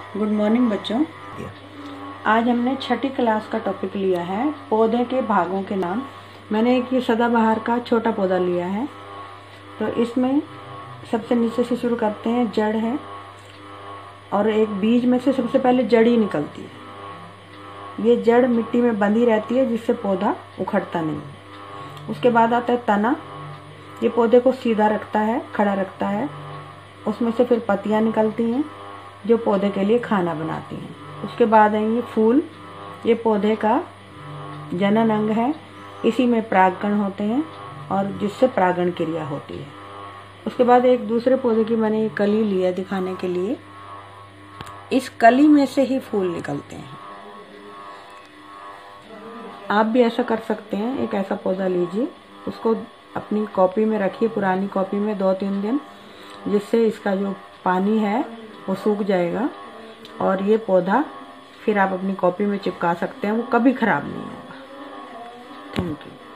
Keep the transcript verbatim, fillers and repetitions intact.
Good morning बच्चों। आज हमने छठी क्लास का टॉपिक लिया है पौधे के भागों के नाम। मैंने एक ये सदाबहार का छोटा पौधा लिया है। तो इसमें सबसे नीचे से शुरू करते हैं, जड़ है और एक बीज में से सबसे पहले जड़ ही निकलती है। ये जड़ मिट्टी में बंधी रहती है जिससे पौधा उखड़ता नहीं है। उसके बाद आता है तना। ये पौधे को सीधा रखता है, खड़ा रखता है। उसमें से फिर पत्तियां निकलती हैं जो पौधे के लिए खाना बनाती हैं। उसके बाद आएंगे फूल। ये पौधे का जनन अंग है। इसी में परागकण होते हैं और जिससे परागण क्रिया होती है। उसके बाद एक दूसरे पौधे की मैंने ये कली लिया दिखाने के लिए। इस कली में से ही फूल निकलते हैं। आप भी ऐसा कर सकते हैं। एक ऐसा पौधा लीजिए, उसको अपनी कॉपी में रखिए, पुरानी कॉपी में दो तीन दिन, जिससे इसका जो पानी है वो सूख जाएगा और ये पौधा फिर आप अपनी कॉपी में चिपका सकते हैं। वो कभी खराब नहीं होगा। Thank you.